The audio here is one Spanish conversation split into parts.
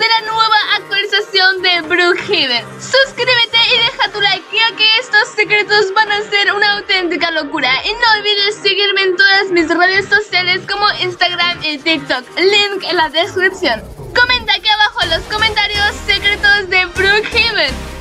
de la nueva actualización de Brookhaven. Suscríbete y deja tu like, ya que estos secretos van a ser una auténtica locura. Y no olvides seguirme en todas mis redes sociales como Instagram y TikTok, link en la descripción. Comenta aquí abajo en los comentarios secretos de Brookhaven.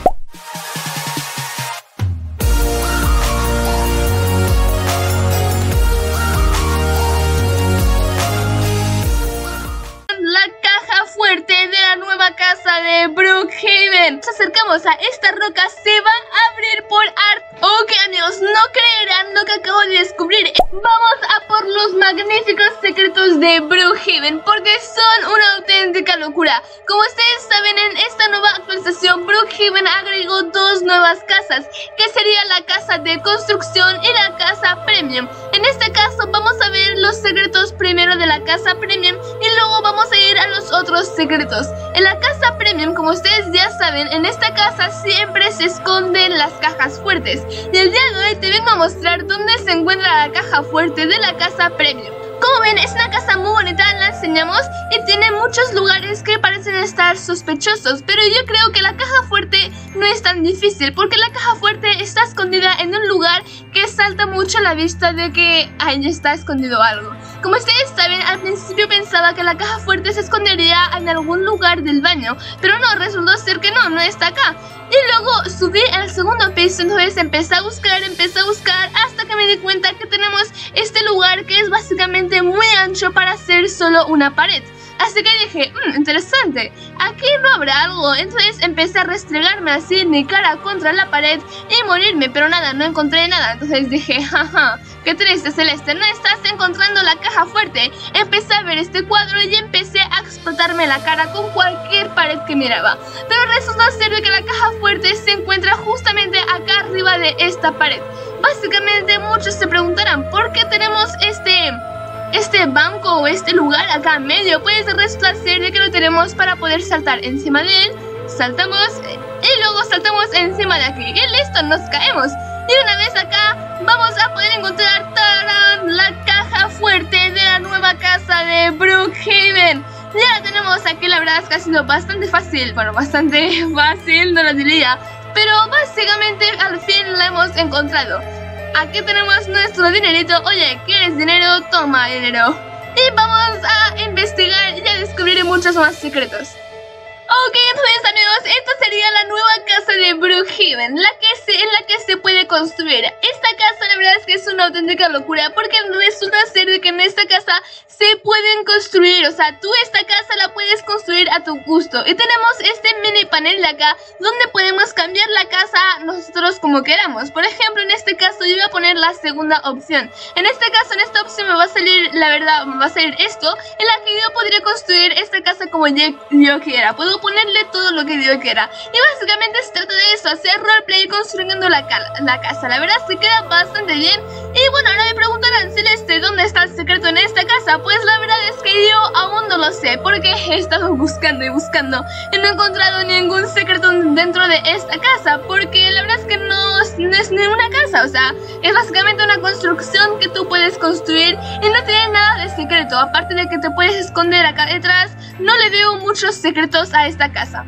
Fuerte de la nueva casa de Brookhaven. Nos acercamos a esta roca, se va a abrir por arte. Ok amigos, no creerán lo que acabo de descubrir. Vamos a por los magníficos secretos de Brookhaven, porque son una auténtica locura. Como ustedes saben, en esta nueva actualización Brookhaven agregó dos nuevas casas, que sería la casa de construcción y la casa premium. En este caso vamos a ver los secretos primero de la casa premium y luego vamos a ir a los otros secretos. En la casa premium, como ustedes ya saben, en esta casa siempre se esconden las cajas fuertes. Y el día de hoy te vengo a mostrar dónde se encuentra la caja fuerte de la casa premium. Como ven, es una casa muy bonita, la enseñamos y tiene muchos lugares que parecen estar sospechosos, pero yo creo que la caja fuerte no es tan difícil, porque la caja fuerte está escondida en un lugar que salta mucho a la vista de que ahí está escondido algo. Como ustedes saben, al principio pensaba que la caja fuerte se escondería en algún lugar del baño, pero no, resultó ser que no está acá. Y luego subí al segundo piso, entonces empecé a buscar hasta que me di cuenta que tenemos este lugar que es básicamente muy ancho para hacer solo una pared. Así que dije, interesante, aquí no habrá algo. Entonces empecé a restregarme así mi cara contra la pared y morirme, pero nada, no encontré nada. Entonces dije, jaja, qué triste Celeste, no estás encontrando la caja fuerte. Empecé a ver este cuadro y empecé a explotarme la cara con cualquier pared que miraba. Pero resulta ser que la caja fuerte se encuentra justamente acá arriba de esta pared. Básicamente muchos se preguntarán, ¿por qué tenemos este banco o este lugar acá en medio? Pues resulta ser de que lo tenemos para poder saltar encima de él. Saltamos y luego saltamos encima de aquí y listo, nos caemos. Y una vez acá vamos a poder encontrar ¡tarán!, la caja fuerte de la nueva casa de Brookhaven. Ya la tenemos aquí, la verdad es que ha sido bastante fácil. Bueno, bastante fácil, no lo diría, pero básicamente al fin la hemos encontrado. Aquí tenemos nuestro dinerito. Oye, ¿quieres dinero? Toma dinero. Y vamos a investigar y a descubrir muchos más secretos. Ok, entonces amigos, esta sería la nueva casa de Brookhaven, en la que se puede construir. Esta casa la verdad es que es una auténtica locura, porque resulta ser de que en esta casa se pueden construir, o sea, tú esta casa la puedes construir a tu gusto. Y tenemos este mini panel de acá, donde podemos cambiar la casa nosotros como queramos. Por ejemplo, en este caso yo voy a poner la segunda opción. En este caso, en esta opción me va a salir, la verdad, me va a salir esto, en la que yo podría construir esta casa como yo quiera. Puedo ponerle todo lo que yo quiera. Y básicamente se trata de eso, hacer roleplay construyendo la casa. La verdad es que queda bastante bien. Y bueno, ahora me preguntarán, Celeste, ¿dónde está el secreto en esta casa? Pues la verdad es que yo aún no lo sé, porque he estado buscando y buscando y no he encontrado ningún secreto dentro de esta casa, porque la verdad es que no es ni una casa, o sea, es básicamente una construcción que tú puedes construir y no tiene nada de secreto. Aparte de que te puedes esconder acá detrás, no le veo muchos secretos a esta casa.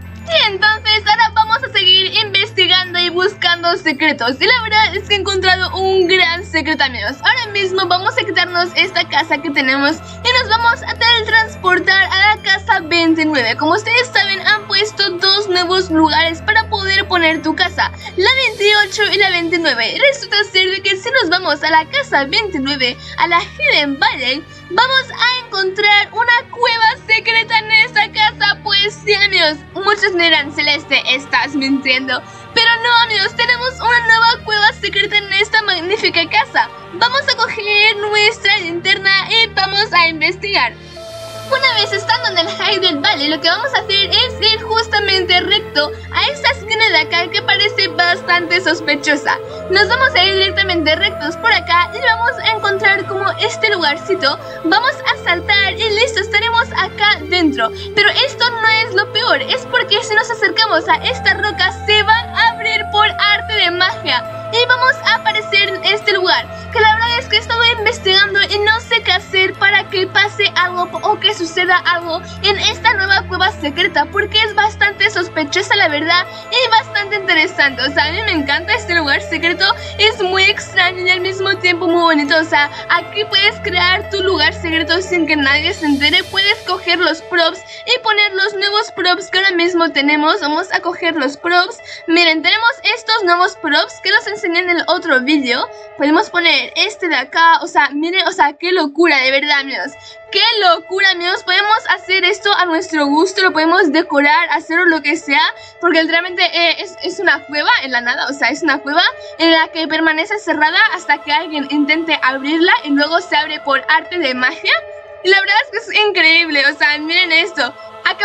Y entonces ahora vamos a seguir investigando y buscando secretos. Y la verdad es que he encontrado un gran secreto, amigos. Ahora mismo vamos a quitarnos esta casa que tenemos y nos vamos a teletransportar a la casa 29. Como ustedes saben, han puesto dos nuevos lugares para poder poner tu casa, la 28 y la 29. Resulta ser de que si nos vamos a la casa 29, a la Hidden Valley, vamos a encontrar una cueva secreta en esta casa. Pues sí, amigos, muchos me dirán, Celeste, estás mintiendo. Pero no, amigos, tenemos una nueva cueva secreta en esta magnífica casa. Vamos a coger nuestra linterna y vamos a investigar. Una vez estando en el Hidden Valley, lo que vamos a hacer es ir justamente recto a esta esquina de acá que parece bastante sospechosa. Nos vamos a ir directamente rectos por acá y vamos a encontrar como este lugarcito. Vamos a saltar y listo, estaremos acá dentro. Pero esto no es lo peor, es porque si nos acercamos a esta roca se va a abrir por arte de magia y vamos a aparecer en este lugar, que la verdad verdad es que he estado investigando y no sé qué hacer para que pase algo o que suceda algo en esta nueva cueva secreta, porque es bastante sospechosa la verdad y bastante interesante. O sea, a mí me encanta este lugar secreto, es muy extraño y al mismo tiempo muy bonito. O sea, aquí puedes crear tu lugar secreto sin que nadie se entere, puedes coger los props y poner los nuevos props que ahora mismo tenemos. Vamos a coger los props. Miren, tenemos estos nuevos props que los enseñé en el otro vídeo. Podemos poner este de acá, o sea, miren, o sea, qué locura, de verdad, amigos. ¡Qué locura, amigos! Podemos hacer esto a nuestro gusto, lo podemos decorar, hacerlo lo que sea, porque literalmente es una cueva en la nada, o sea, es una cueva en la que permanece cerrada hasta que alguien intente abrirla y luego se abre por arte de magia. Y la verdad es que es increíble, o sea, miren esto. Acá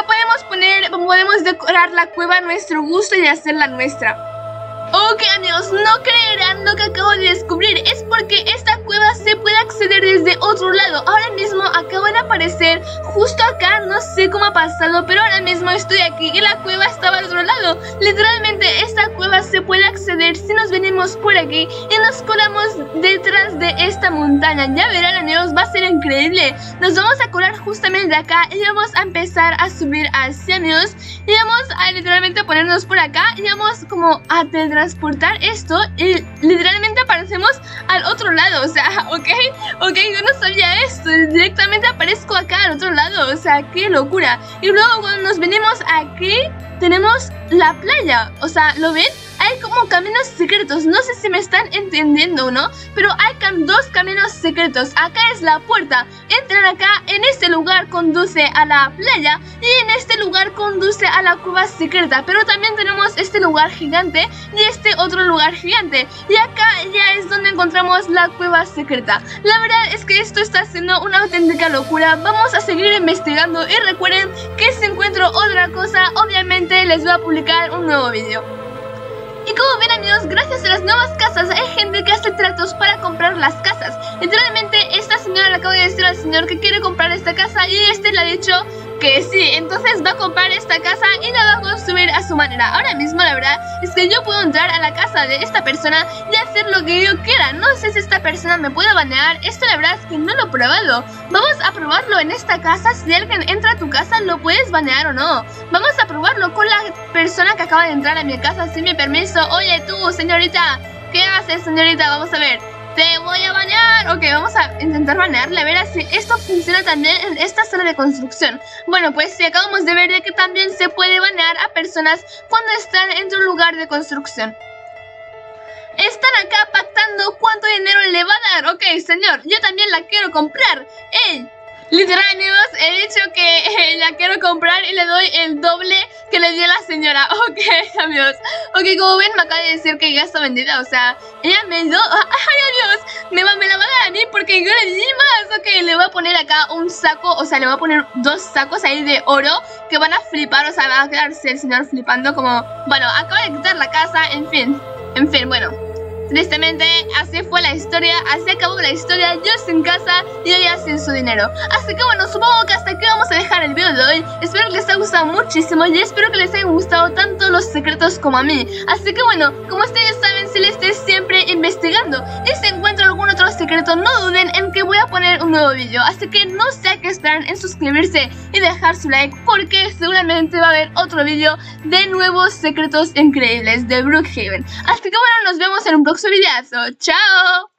podemos decorar la cueva a nuestro gusto y hacerla nuestra. Ok, amigos, no creerán lo que acabo de descubrir. Es porque esta cueva se puede acceder desde otro lado. Ahora mismo acabo de aparecer justo acá. No sé cómo ha pasado, pero ahora mismo estoy aquí y la cueva estaba al otro lado. Literalmente esta cueva se puede acceder si nos venimos por aquí y nos colamos detrás de esta montaña. Ya verán, amigos, va a ser increíble. Nos vamos a colar justamente acá y vamos a empezar a subir así, amigos. Y vamos a literalmente ponernos por acá y vamos como a transportar esto y literalmente aparecemos al otro lado, o sea, ok, yo no sabía esto, directamente aparezco acá al otro lado, o sea, qué locura. Y luego cuando nos venimos aquí tenemos la playa, o sea, ¿lo ven? Hay como caminos secretos, no sé si me están entendiendo o no, pero hay dos caminos secretos. Acá es la puerta, entran acá, en este lugar conduce a la playa y en este lugar conduce a la cueva secreta. Pero también tenemos este lugar gigante y este otro lugar gigante, y acá ya es donde encontramos la cueva secreta. La verdad es que esto está siendo una auténtica locura. Vamos a seguir investigando y recuerden que si encuentro otra cosa, obviamente les voy a publicar un nuevo vídeo. Y como ven, amigos, gracias a las nuevas casas hay gente que hace tratos para comprar las casas. Literalmente esta señora le acaba de decir al señor que quiere comprar esta casa y este le ha dicho que sí, entonces va a comprar esta casa y la va a construir a su manera. Ahora mismo la verdad es que yo puedo entrar a la casa de esta persona y hacer lo que yo quiera. No sé si esta persona me puede banear, esto la verdad es que no lo he probado. Vamos a probarlo en esta casa, si alguien entra a tu casa lo puedes banear o no. Vamos a probarlo con la persona que acaba de entrar a mi casa sin mi permiso. Oye tú, señorita, ¿qué haces, señorita? Vamos a ver. Te voy a banear. Ok, vamos a intentar banearle. A ver si esto funciona también en esta zona de construcción. Bueno, pues sí, acabamos de ver de que también se puede banear a personas cuando están en un lugar de construcción. Están acá pactando cuánto dinero le va a dar. Ok, señor, yo también la quiero comprar. ¡Ey! Literal, amigos, he dicho que la quiero comprar y le doy el doble que le dio la señora. Ok, amigos. Ok, como ven, me acaba de decir que ya está vendida. O sea, ella me dio... ¡Ay, amigos! Me la va a dar a mí porque yo le di más. Ok, le voy a poner acá un saco. O sea, le voy a poner 2 sacos ahí de oro que van a flipar. O sea, va a quedarse el señor flipando como... Bueno, acaba de quitar la casa, en fin, bueno. Tristemente, así fue la historia, así acabó la historia, yo sin casa y ella sin su dinero. Así que bueno, supongo que hasta aquí vamos a dejar el video de hoy. Espero que les haya gustado muchísimo y espero que les hayan gustado tanto los secretos como a mí. Así que bueno, como ustedes saben, Celeste siempre investigando. Y si encuentro algún otro secreto, no duden en que voy a poner un nuevo video. Así que no sé a qué esperan en suscribirse y dejar su like, porque seguramente va a haber otro video de nuevos secretos increíbles de Brookhaven. Así que bueno, nos vemos en un próximo videazo. ¡Chao!